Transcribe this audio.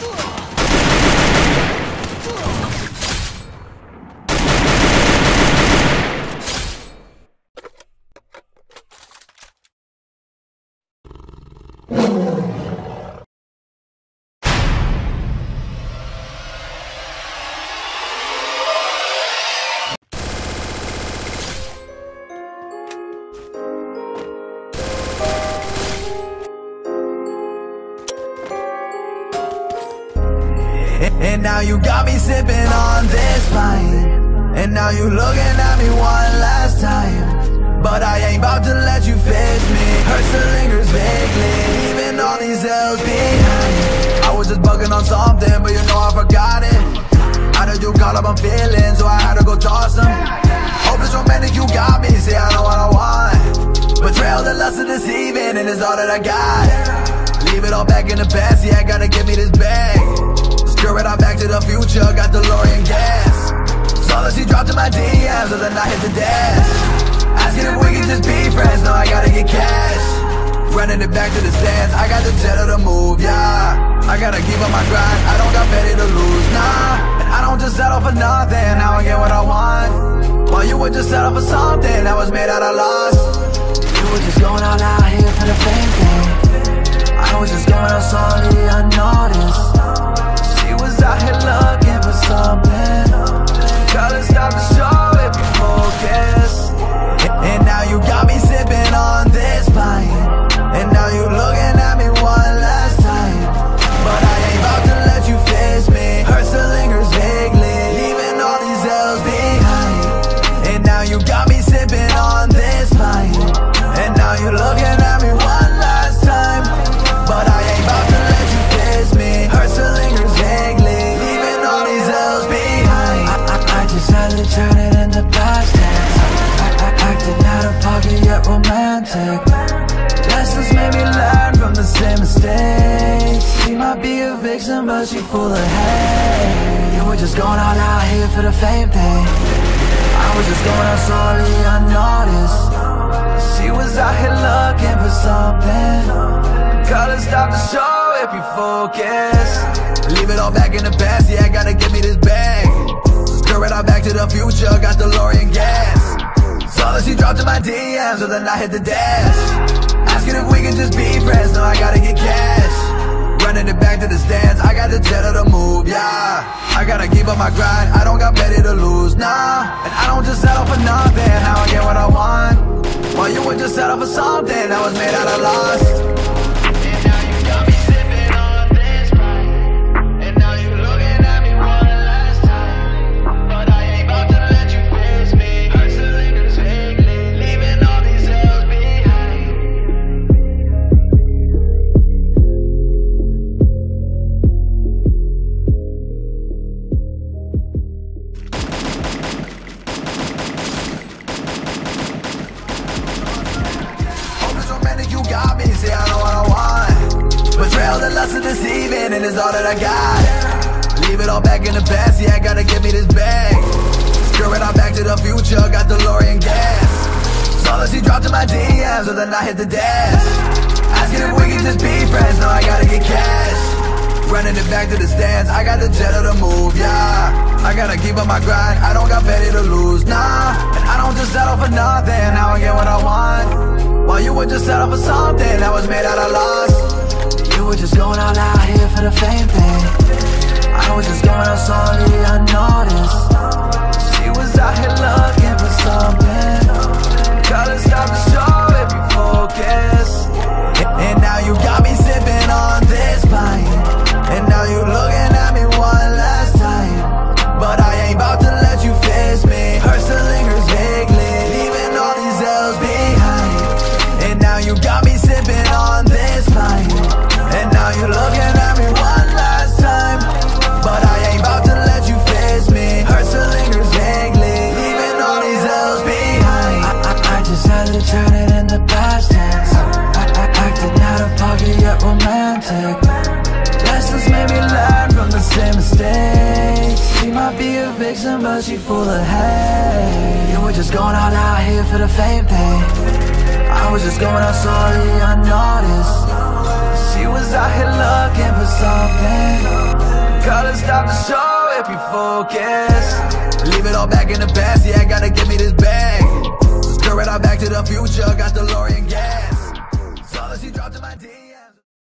And now you got me sipping on this wine, and now you looking at me one last time. But I ain't about to let you face me. Hurt still lingers vaguely, leaving all these L's behind. I was just bugging on something, but you know I forgot it. How did you call up my feelings, so I had to go toss them? Hopeless romantic, you got me, say I know what I want. Betrayal, the lust of deceiving, and it's all that I got. Leave it all back in the past, yeah, I gotta give me this bag. Screw it, I'm back to the future, got DeLorean gas. Saw that she dropped in my DMs, so then I hit the dash. Asking if we can just be friends, now I gotta get cash. Running it back to the stands, I got the jet of the move, yeah. I gotta keep on my grind, I don't got petty to lose, nah. And I don't just settle for nothing, now I get what I want. While you would just settle for something that was made out of loss. You were just going all out here for the fame thing. I was just going out slowly unnoticed. She was out here looking for something. Gotta stop the show if you focus. And now you got me sipping on this wine, and now you looking at me one last time. But I ain't about to let you face me. Hurt still lingers vaguely, leaving all these L's behind. And now you got me sipping on this wine, and now you looking at me one last time. But I ain't about to let you face me. Hurt still lingers vaguely, leaving all these L's behind. I just had to turn it into past tense. Acting out of pocket yet romantic. Lessons made me learn from the same mistakes. She might be a vixen, but she full of hate. You were just going all out here for the fame thing. I was just going out slowly unnoticed. She was out here looking for something. Gotta stop the show if you focus. Leave it all back in the past, yeah, I gotta give me this bag. Screw it, all back to the future, got DeLorean gas. Saw that she dropped in my DMs, so then I hit the dash. Asking if we can just be friends, now I gotta get cash. Running it back to the stands, I got the jet of the move, yeah. I gotta keep up my grind, I don't got petty to lose, nah. And I don't just settle for nothing, now I get what I want. While you would just settle for something that was made out of loss. Deceiving, and it's all that I got. Leave it all back in the past, yeah, I gotta give me this bag. Screw it, I'm back to the future, got DeLorean gas. Saw that she dropped in my DMs, so then I hit the dash. Asking if we can just be friends, now I gotta get cash. Running it back to the stands, I got the jet of the move, yeah. I gotta keep up my grind, I don't got petty to lose, nah. And I don't just settle for nothing, now I get what I want. While you would just settle for something that was made out of loss. You were just going all out here for the fame thing. I was just going out slowly unnoticed. She was out here looking for something. Gotta stop the show if you focus. And now you got me sipping on this wine, and now you looking at me one last time. But I ain't about to let you face me. Hurt still lingers vaguely, leaving all these L's behind. And now you got me sipping on this wine, and now you're looking at me one last time. But I ain't about to let you face me. Hurt still lingers vaguely, leaving all these L's behind. I just had to turn it into past tense. Acting out of pocket yet romantic. Lessons made me learn from the same mistakes. She might be a vixen, but she full of hate. You were just going all out here for the fame thing. I was just going out slowly unnoticed. She was out here looking for something. stop the show if you focus. Leave it all back in the past, yeah, gotta give me this bag. Let's go right out back to the future, got DeLorean gas. Saw that she dropped in my DM.